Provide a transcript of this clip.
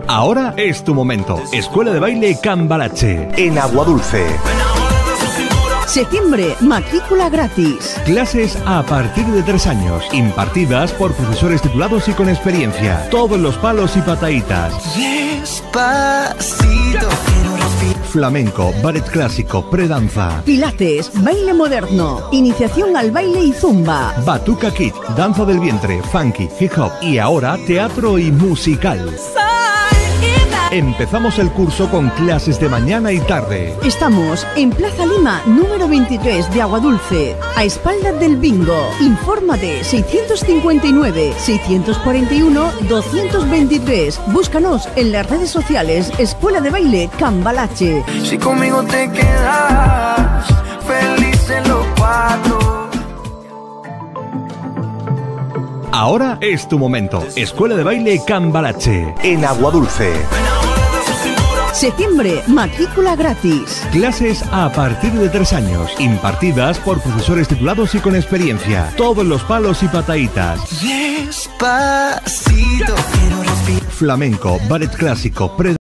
Ahora es tu momento. Escuela de Baile Cambalache, en Aguadulce. Septiembre, matrícula gratis. Clases a partir de 3 años, impartidas por profesores titulados y con experiencia. Todos los palos y pataditas. Despacito, Flamenco, ballet clásico, predanza. Pilates, baile moderno, iniciación al baile y zumba. Batuca Kid, danza del vientre, funky, hip hop y ahora teatro y musical. Empezamos el curso con clases de mañana y tarde. Estamos en Plaza Lima, número 23 de Aguadulce, a espaldas del bingo. Infórmate 659-641-223. Búscanos en las redes sociales Escuela de Baile Cambalache. si conmigo te quedas, felices los cuatro. Ahora es tu momento. Escuela de Baile Cambalache, En Aguadulce. Septiembre, matrícula gratis. Clases a partir de 3 años, impartidas por profesores titulados y con experiencia. Todos los palos y pataditas. Despacito, quiero respirar. Flamenco, ballet clásico,